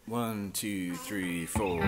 1, 2, 3, 4.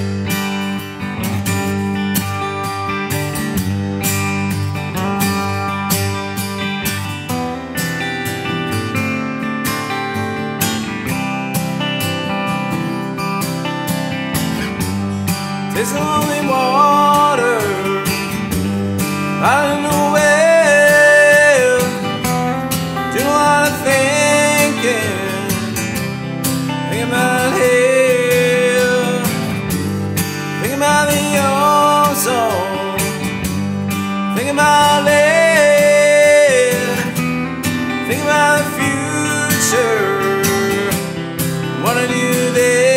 There's only water out in the well. Do a lot of thinking about hell, thinking about the ozone, thinking about lead, thinking about the future. What I do there.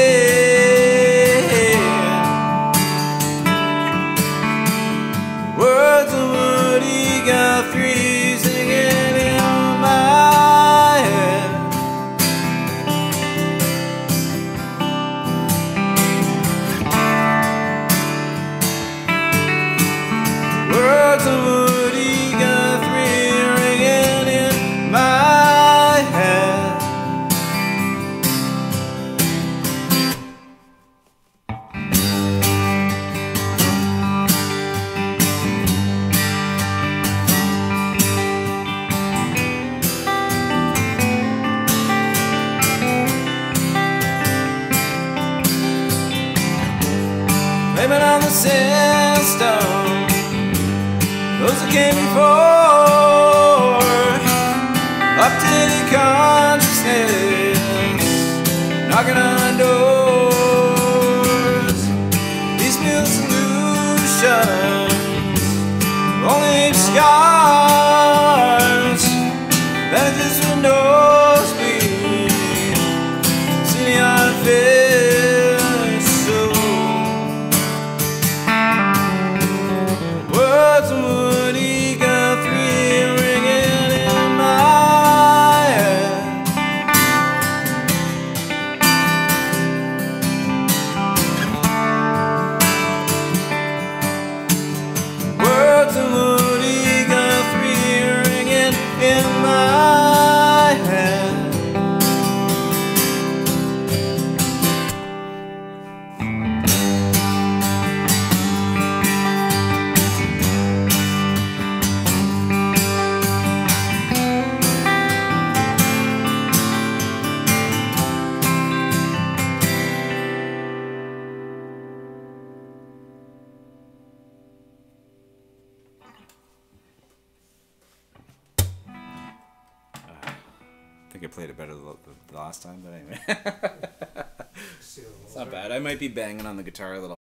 Words of Woody Guthrie singing in my head. Words of Woody Guthrie ringing in my head. Blame it on the system, those that came before. Updated consciousness, knocking on doors. These new solutions only scars. Bandages windows be see the artificial. Words of Woody Guthrie ringing in my head. Words of Woody Guthrie ringing in my head. I think I played it better the last time, but anyway. It's not bad. I might be banging on the guitar a little.